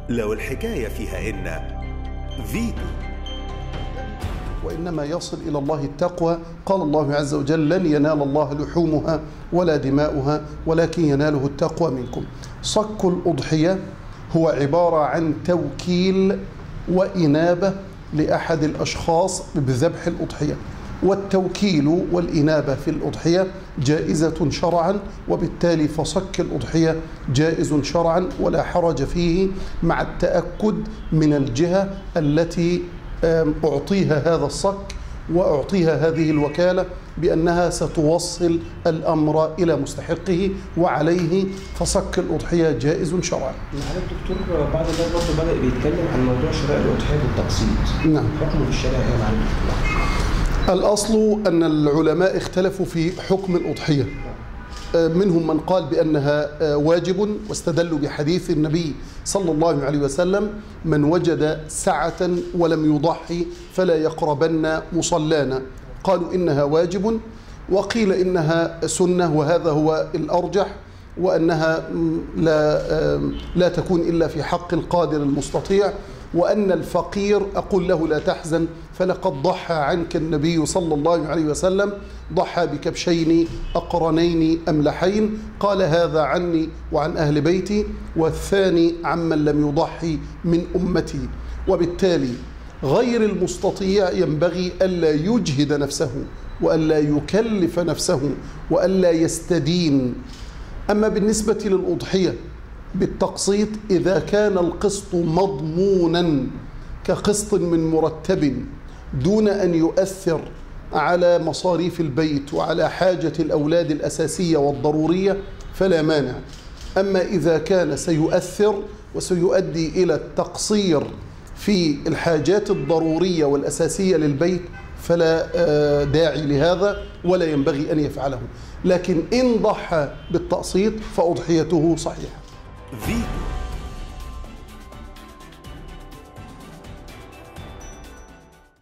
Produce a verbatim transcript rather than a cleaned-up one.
لو الحكاية فيها إن فيتو. وإنما يصل إلى الله التقوى. قال الله عز وجل: لن ينال الله لحومها ولا دماؤها ولكن يناله التقوى منكم. صك الأضحية هو عبارة عن توكيل وإنابة لأحد الأشخاص بذبح الأضحية، والتوكيل والإنابة في الأضحية جائزة شرعا، وبالتالي فصك الأضحية جائز شرعا ولا حرج فيه، مع التأكد من الجهة التي أعطيها هذا الصك وأعطيها هذه الوكالة بأنها ستوصل الأمر إلى مستحقه، وعليه فصك الأضحية جائز شرعا. معالي الدكتور، بعض الناس برضه بدأ بيتكلم عن موضوع شراء الأضحية بالتقسيط. نعم. حكمه في الشرع إيه يا معالي الدكتور؟ الأصل أن العلماء اختلفوا في حكم الأضحية. منهم من قال بأنها واجب واستدلوا بحديث النبي صلى الله عليه وسلم: من وجد سعة ولم يضحي فلا يقربن مصلانا. قالوا إنها واجب، وقيل إنها سنة، وهذا هو الأرجح، وأنها لا لا تكون إلا في حق القادر المستطيع، وأن الفقير أقول له: لا تحزن، فلقد ضحى عنك النبي صلى الله عليه وسلم، ضحى بكبشين أقرنين أملحين. قال: هذا عني وعن أهل بيتي، والثاني عمن لم يضحي من أمتي. وبالتالي غير المستطيع ينبغي ألا يجهد نفسه وألا يكلف نفسه وألا يستدين. أما بالنسبة للأضحية بالتقسيط، إذا كان القسط مضمونا كقسط من مرتب دون أن يؤثر على مصاريف البيت وعلى حاجة الأولاد الأساسية والضرورية فلا مانع. أما إذا كان سيؤثر وسيؤدي إلى التقصير في الحاجات الضرورية والأساسية للبيت فلا داعي لهذا ولا ينبغي أن يفعله. لكن إن ضحى بالتقسيط فأضحيته صحيحة.